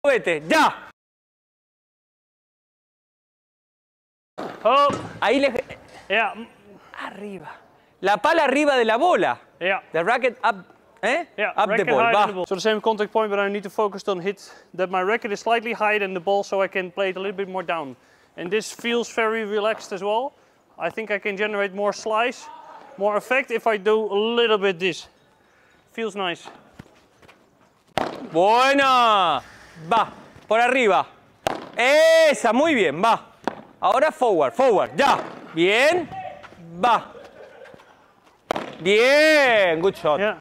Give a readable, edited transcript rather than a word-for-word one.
Vete, ya. Oh. Ahí le... Yeah. Arriba. La pala arriba de la bola. Yeah. The racket up. Yeah, Up the ball. Va. So the same contact point, but I need to focus on hit that my racket is slightly higher than the ball, so I can play it a little bit more down. And this feels very relaxed as well. I think I can generate more slice, more effect if I do a little bit this. Feels nice. Buena. Va. Por arriba. Esa, muy bien. Va. Ahora forward, forward. Ya. Bien. Va. Bien. Good shot. Yeah.